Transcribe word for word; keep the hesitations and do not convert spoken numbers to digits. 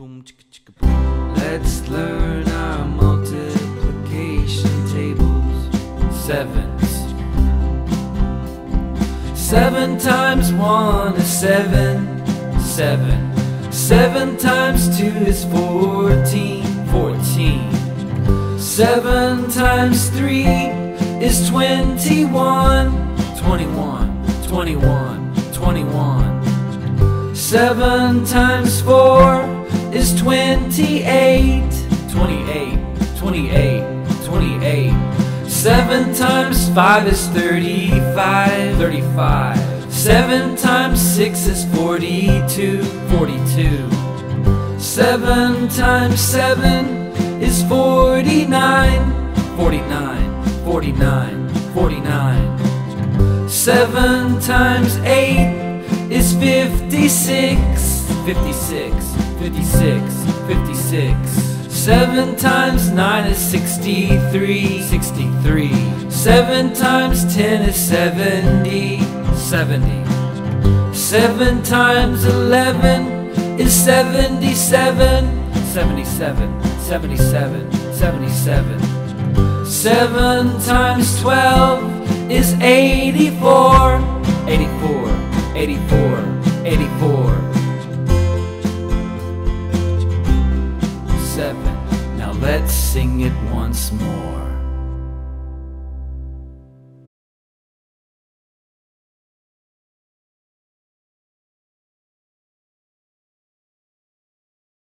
boom, chicka chicka boom. Let's learn our multiplication tables. Sevens. Seven times one is seven. Seven. Seven times two is fourteen. Fourteen. Seven times three is twenty-one. Twenty-one. Twenty-one. Twenty-one. Seven times four is twenty-eight. Twenty-eight. Twenty-eight. Twenty-eight. Seven times five is thirty-five. Thirty-five. Seven times six is forty-two. Forty-two. Seven times seven is forty-nine. Forty-nine. Forty-nine. Forty-nine. Seven times eight is fifty-six. Fifty-six. Fifty-six. Fifty-six. Seven times nine is sixty-three. Sixty-three. Seven times ten is seventy. Seventy. Seven times eleven is seventy-seven. Seventy-seven. Seventy-seven. Seventy-seven. Seven times twelve is eighty-four. Eighty-four. Eighty-four. Eighty-four. Seven. Now let's sing it once more.